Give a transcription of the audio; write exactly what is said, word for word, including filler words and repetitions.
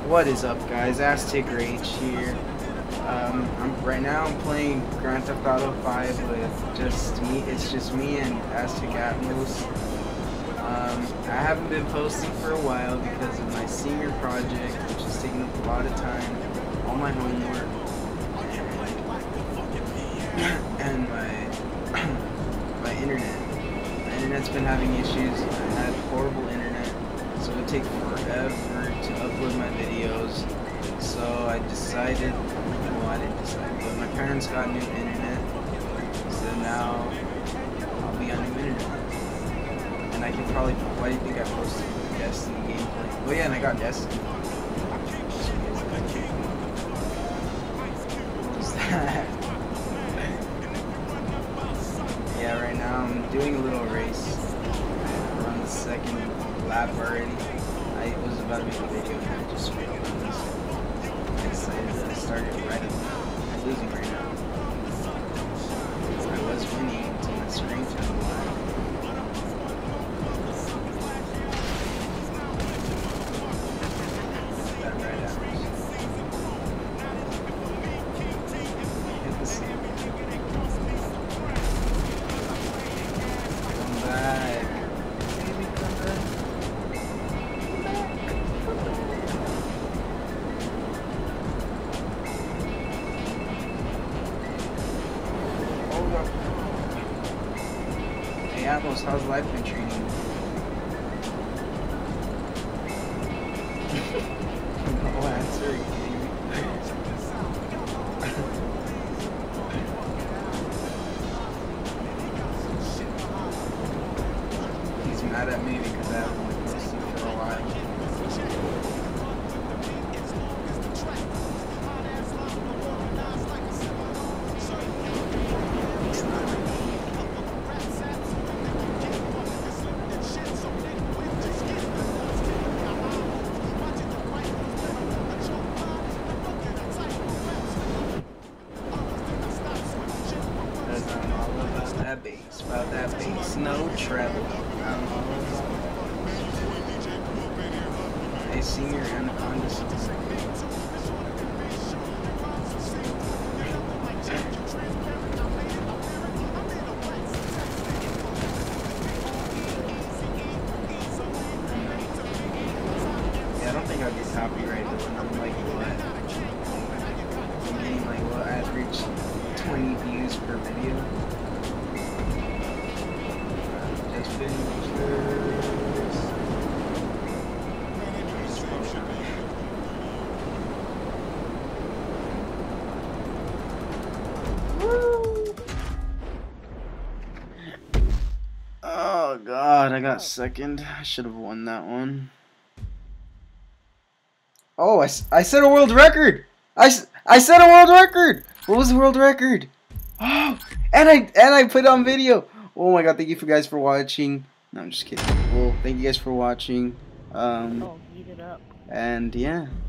What is up, guys? Aztec Rage here. Um, I'm right now. I'm playing Grand Theft Auto five with just me. It's just me and Aztec Atmos. Um, I haven't been posting for a while because of my senior project, which is taking up a lot of time, all my homework, and my my internet. My internet's been having issues. I had horrible internet, so it would take forever to upload my videos. So I decided, well, I didn't decide, but my parents got new internet, so now I'll be on new internet. And I can probably, why do you think I posted Destiny gameplay? Oh yeah, and I got Destiny. What was that? Yeah, right now I'm doing a little race. We're on the second lap already. I was about to make a video and I just failed on this. I decided that I started right up. I'm losing right now. I was winning until my screen turned black. That right out. Hit the seat. Come back. Baby, come back. Hey Atmos, how's life been treating you? No answer, you kidding me? He's mad at me because I haven't been posting for a while. That bass, about that bass, no treble. I'm all about a senior Anaconda song. Yeah, I don't think I'd get copyrighted when I'm like what? I'm getting like what average twenty views per video. Oh god, I got second. I should have won that one. Oh, I, I set a world record! I, I set a world record! What was the world record? Oh, and I and I put it on video. Oh my god, thank you for guys for watching. No, I'm just kidding. Well, thank you guys for watching. Um, Oh, heat it up. and yeah.